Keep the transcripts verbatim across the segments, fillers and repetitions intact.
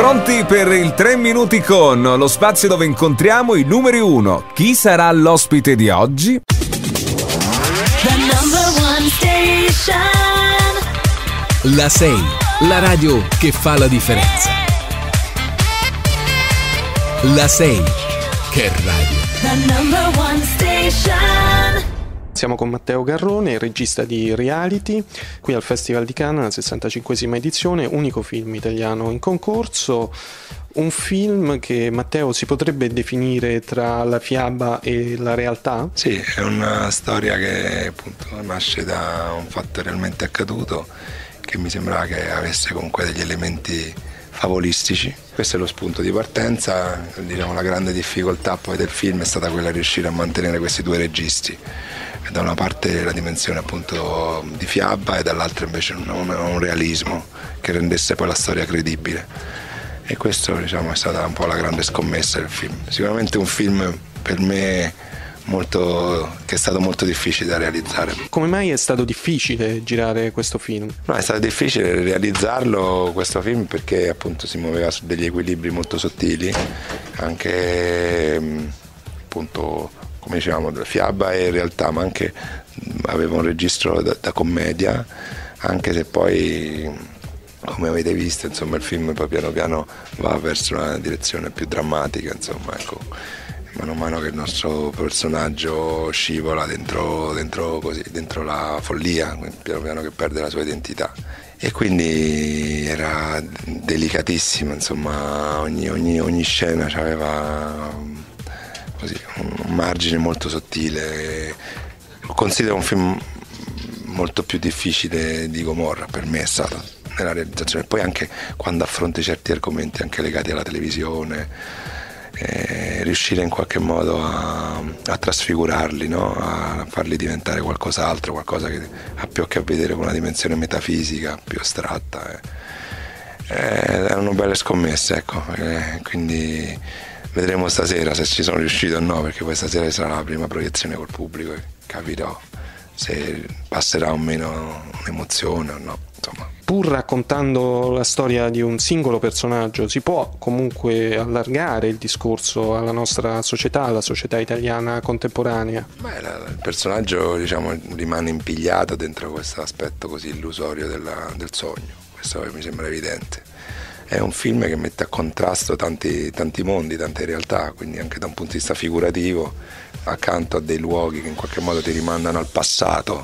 Pronti per il tre minuti con, lo spazio dove incontriamo i numeri uno. Chi sarà l'ospite di oggi? The number one station. La sei, la radio che fa la differenza. La sei, che radio. The number one station. Siamo con Matteo Garrone, regista di Reality, qui al Festival di Cannes, la sessantacinquesima edizione, unico film italiano in concorso. Un film che, Matteo, si potrebbe definire tra la fiaba e la realtà? Sì, è una storia che appunto nasce da un fatto realmente accaduto, che mi sembrava che avesse comunque degli elementi favolistici. Questo è lo spunto di partenza. Diciamo, la grande difficoltà poi del film è stata quella di riuscire a mantenere questi due registi. Da una parte la dimensione appunto di fiaba e dall'altra invece un, un, un realismo che rendesse poi la storia credibile, e questo, diciamo, è stata un po' la grande scommessa del film. Sicuramente un film per me molto, che è stato molto difficile da realizzare. Come mai è stato difficile girare questo film? No, è stato difficile realizzarlo questo film perché appunto si muoveva su degli equilibri molto sottili, anche appunto, come dicevamo, fiaba e realtà, ma anche aveva un registro da, da commedia, anche se poi, come avete visto, insomma, il film poi piano piano va verso una direzione più drammatica, insomma, ecco, mano a mano che il nostro personaggio scivola dentro, dentro, così, dentro la follia, piano piano che perde la sua identità. E quindi era delicatissimo, insomma, ogni, ogni, ogni scena aveva così un margine molto sottile. Lo considero un film molto più difficile di Gomorra, per me è stato, nella realizzazione. Poi anche quando affronti certi argomenti anche legati alla televisione, eh, riuscire in qualche modo a, a trasfigurarli, no? A farli diventare qualcos'altro, qualcosa che ha più a che vedere con una dimensione metafisica, più astratta. Eh. Eh, erano belle scommesse, ecco, eh, quindi vedremo stasera se ci sono riuscito o no, perché questa sera sarà la prima proiezione col pubblico e capirò se passerà o meno un'emozione o no, insomma. Pur raccontando la storia di un singolo personaggio, si può comunque allargare il discorso alla nostra società, alla società italiana contemporanea? Beh, la, il personaggio, diciamo, rimane impigliato dentro questo aspetto così illusorio della, del sogno, questo mi sembra evidente. È un film che mette a contrasto tanti, tanti mondi, tante realtà, quindi anche da un punto di vista figurativo, accanto a dei luoghi che in qualche modo ti rimandano al passato,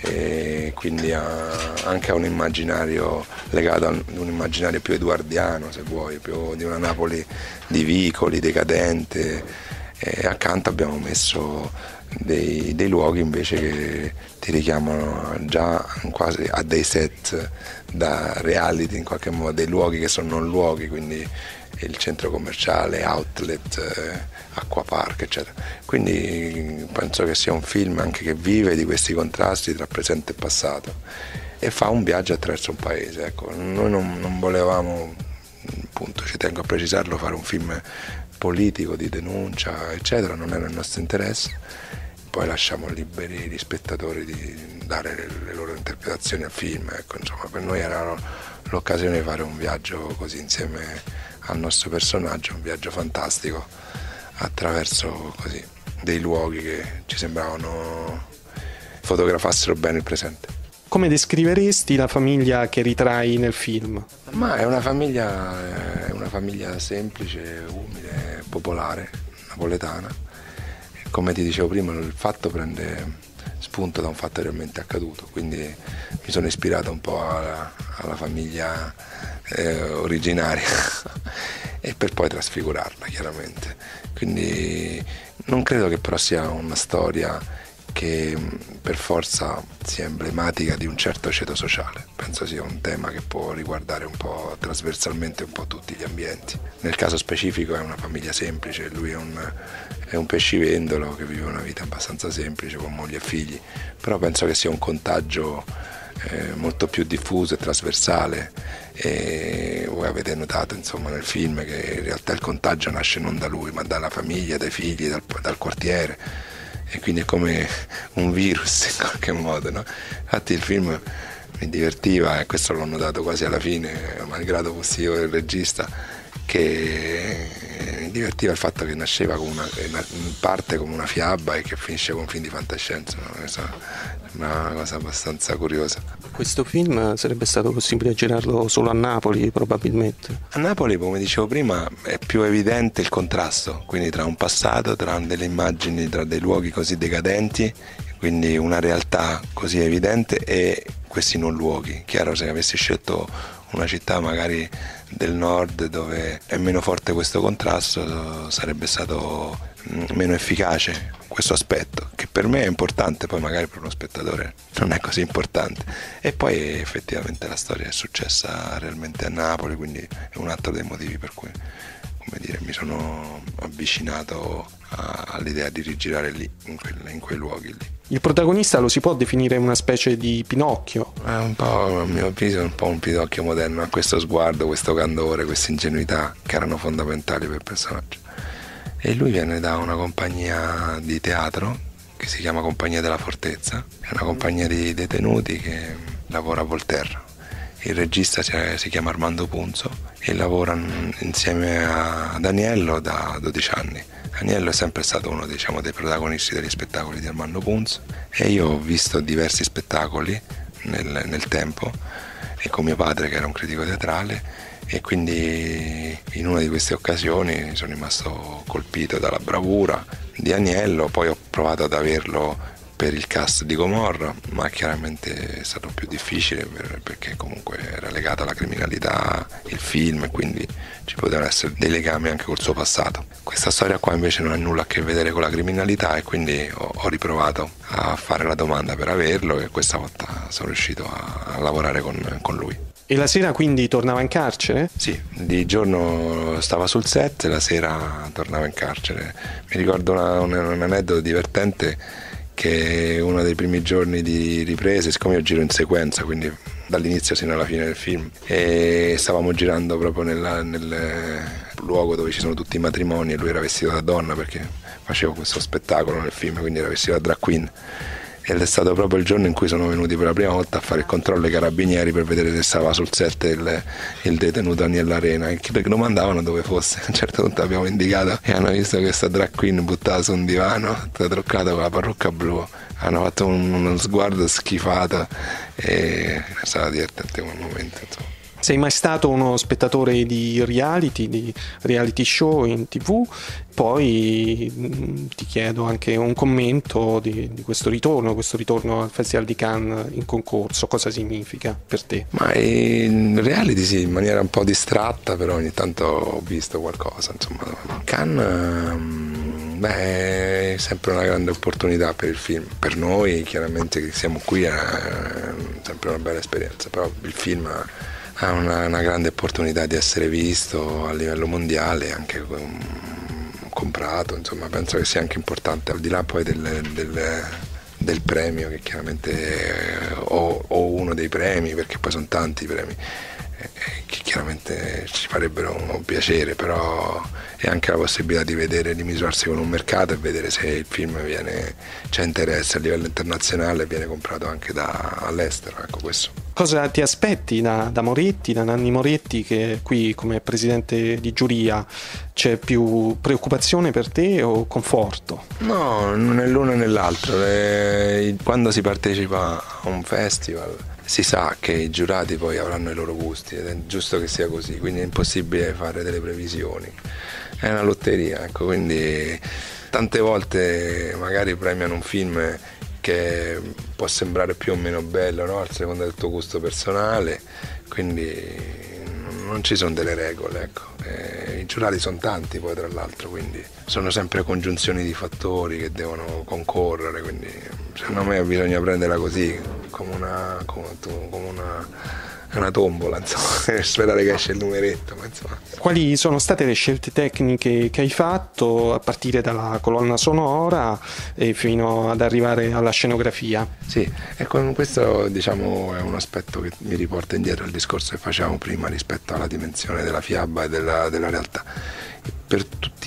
e quindi a, anche a un immaginario legato a un, un immaginario più edoardiano, se vuoi, più di una Napoli di vicoli, decadente, e accanto abbiamo messo dei, dei luoghi invece che ti richiamano già quasi a dei set da reality, in qualche modo, dei luoghi che sono non luoghi, quindi il centro commerciale, outlet, eh, acquapark, eccetera. Quindi penso che sia un film anche che vive di questi contrasti tra presente e passato e fa un viaggio attraverso un paese. Ecco, noi non, non volevamo, appunto, ci tengo a precisarlo, fare un film politico di denuncia, eccetera, non era il nostro interesse. Poi lasciamo liberi gli spettatori di dare le, le loro interpretazioni al film. Ecco, insomma, per noi era l'occasione di fare un viaggio così insieme al nostro personaggio, un viaggio fantastico attraverso così dei luoghi che ci sembravano fotografassero bene il presente. Come descriveresti la famiglia che ritrai nel film? Ma è una famiglia, è una famiglia semplice, umile, popolare, napoletana. Come ti dicevo prima, il fatto prende spunto da un fatto realmente accaduto, quindi mi sono ispirato un po' alla, alla famiglia eh, originaria e per poi trasfigurarla, chiaramente. Quindi non credo che però sia una storia che per forza sia emblematica di un certo ceto sociale. Penso sia un tema che può riguardare un po' trasversalmente un po' tutti gli ambienti. Nel caso specifico è una famiglia semplice, lui è un, è un pescivendolo che vive una vita abbastanza semplice con moglie e figli, però penso che sia un contagio eh, molto più diffuso e trasversale, e voi avete notato, insomma, nel film che in realtà il contagio nasce non da lui ma dalla famiglia, dai figli, dal, dal quartiere, e quindi è come un virus in qualche modo, no? Infatti il film mi divertiva, e questo l'ho notato quasi alla fine, malgrado fossi io il regista, che mi divertiva il fatto che nasceva come una, in parte come una fiaba e che finisce con un film di fantascienza, no? Questa è una cosa abbastanza curiosa. Questo film sarebbe stato possibile girarlo solo a Napoli probabilmente? A Napoli, come dicevo prima, è più evidente il contrasto, quindi tra un passato, tra delle immagini, tra dei luoghi così decadenti, quindi una realtà così evidente e questi non luoghi. Chiaro, se avessi scelto una città magari del nord dove è meno forte questo contrasto, sarebbe stato meno efficace questo aspetto, che per me è importante, poi magari per uno spettatore non è così importante. E poi effettivamente la storia è successa realmente a Napoli, quindi è un altro dei motivi per cui, come dire, mi sono avvicinato a, all'idea di rigirare lì, in, quel, in quei luoghi lì. Il protagonista lo si può definire una specie di Pinocchio? È un po', a mio avviso, è un po' un Pinocchio moderno, ha questo sguardo, questo candore, questa ingenuità che erano fondamentali per il personaggio. E lui viene da una compagnia di teatro che si chiama Compagnia della Fortezza, è una compagnia di detenuti che lavora a Volterra. Il regista si chiama Armando Punzo e lavora insieme a Daniello da dodici anni. Daniello è sempre stato uno, diciamo, dei protagonisti degli spettacoli di Armando Punzo e io ho visto diversi spettacoli nel, nel tempo e con mio padre che era un critico teatrale, e quindi in una di queste occasioni sono rimasto colpito dalla bravura di Agnello. Poi ho provato ad averlo per il cast di Gomorra, ma chiaramente è stato più difficile per, perché comunque era legato alla criminalità il film e quindi ci potevano essere dei legami anche col suo passato. Questa storia qua invece non ha nulla a che vedere con la criminalità e quindi ho, ho riprovato a fare la domanda per averlo e questa volta sono riuscito a, a lavorare con, con lui. E la sera quindi tornava in carcere? Sì, di giorno stava sul set, la sera tornava in carcere. Mi ricordo una, un, un aneddoto divertente, che uno dei primi giorni di riprese, siccome io giro in sequenza, quindi dall'inizio fino alla fine del film, e stavamo girando proprio nella, nel luogo dove ci sono tutti i matrimoni e lui era vestito da donna perché facevo questo spettacolo nel film, quindi era vestito da drag queen. Ed è stato proprio il giorno in cui sono venuti per la prima volta a fare il controllo ai carabinieri per vedere se stava sul set il, il detenuto Daniel Arena, e che domandavano dove fosse. A un certo punto abbiamo indicato e hanno visto questa drag queen buttata su un divano, tutta truccata con la parrucca blu. Hanno fatto un, uno sguardo schifato e è stato divertente quel momento, insomma. Sei mai stato uno spettatore di reality, di reality show in tivù? Poi mh, ti chiedo anche un commento di, di questo ritorno, questo ritorno al Festival di Cannes in concorso, cosa significa per te? Ma in reality sì, in maniera un po' distratta, però ogni tanto ho visto qualcosa, insomma. Cannes, beh, è sempre una grande opportunità per il film, per noi chiaramente che siamo qui è sempre una bella esperienza, però il film ha una, una grande opportunità di essere visto a livello mondiale, anche um, comprato, insomma penso che sia anche importante, al di là poi del, del, del premio, che chiaramente è, o, o uno dei premi, perché poi sono tanti i premi, eh, che chiaramente ci farebbero un piacere, però è anche la possibilità di vedere, di misurarsi con un mercato e vedere se il film viene, c'è interesse a livello internazionale e viene comprato anche da, all'estero, ecco questo. Cosa ti aspetti da, da Moretti, da Nanni Moretti, che qui come presidente di giuria? C'è più preoccupazione per te o conforto? No, non è l'uno né l'altro. Eh, quando si partecipa a un festival si sa che i giurati poi avranno i loro gusti ed è giusto che sia così, quindi è impossibile fare delle previsioni. È una lotteria, ecco, quindi tante volte magari premiano un film che può sembrare più o meno bello, no? A seconda del tuo gusto personale, quindi non ci sono delle regole, ecco. Eh, i giurati sono tanti poi tra l'altro, quindi sono sempre congiunzioni di fattori che devono concorrere, quindi secondo me bisogna prenderla così, come una, come, come una è una tombola, insomma, sperare che esce il numeretto, ma insomma. Quali sono state le scelte tecniche che hai fatto a partire dalla colonna sonora e fino ad arrivare alla scenografia? Sì, e con questo diciamo è un aspetto che mi riporta indietro al discorso che facevamo prima rispetto alla dimensione della fiaba e della, della realtà. Per tutti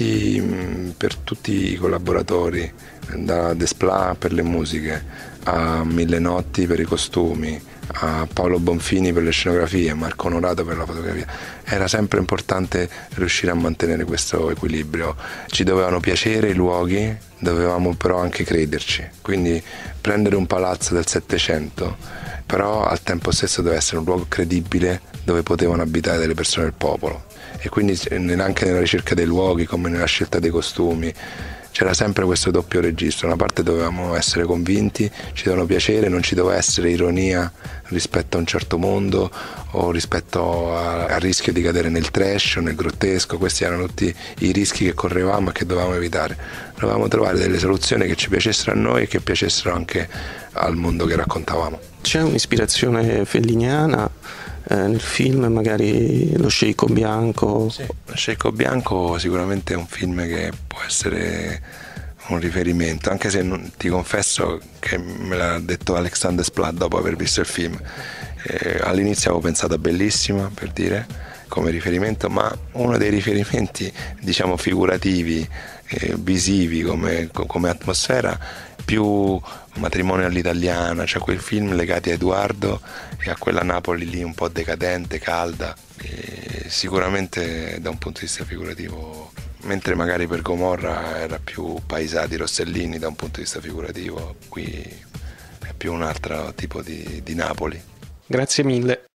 tutti, per tutti i collaboratori, da Desplat per le musiche, a Mille Notti per i costumi, a Paolo Bonfini per le scenografie, a Marco Onorato per la fotografia. Era sempre importante riuscire a mantenere questo equilibrio. Ci dovevano piacere i luoghi, dovevamo però anche crederci. Quindi prendere un palazzo del Settecento, però al tempo stesso deve essere un luogo credibile dove potevano abitare delle persone del popolo. E quindi anche nella ricerca dei luoghi, come nella scelta dei costumi, c'era sempre questo doppio registro. Da una parte dovevamo essere convinti, ci dovevano piacere, non ci doveva essere ironia rispetto a un certo mondo o rispetto al rischio di cadere nel trash o nel grottesco. Questi erano tutti i rischi che correvamo e che dovevamo evitare. Dovevamo trovare delle soluzioni che ci piacessero a noi e che piacessero anche al mondo che raccontavamo. C'è un'ispirazione felliniana eh, nel film, magari Lo Sceicco Bianco? Sì. Lo Sceicco Bianco sicuramente è un film che può essere un riferimento, anche se non, ti confesso che me l'ha detto Alexandre Desplat dopo aver visto il film. Eh, all'inizio avevo pensato a Bellissima, per dire, come riferimento, ma uno dei riferimenti, diciamo, figurativi, eh, visivi come, come atmosfera, più Matrimonio all'italiana, cioè quei film legati a Edoardo e a quella Napoli lì un po' decadente, calda, e sicuramente da un punto di vista figurativo, mentre magari per Gomorra era più Paesati, Rossellini da un punto di vista figurativo, qui è più un altro tipo di, di Napoli. Grazie mille.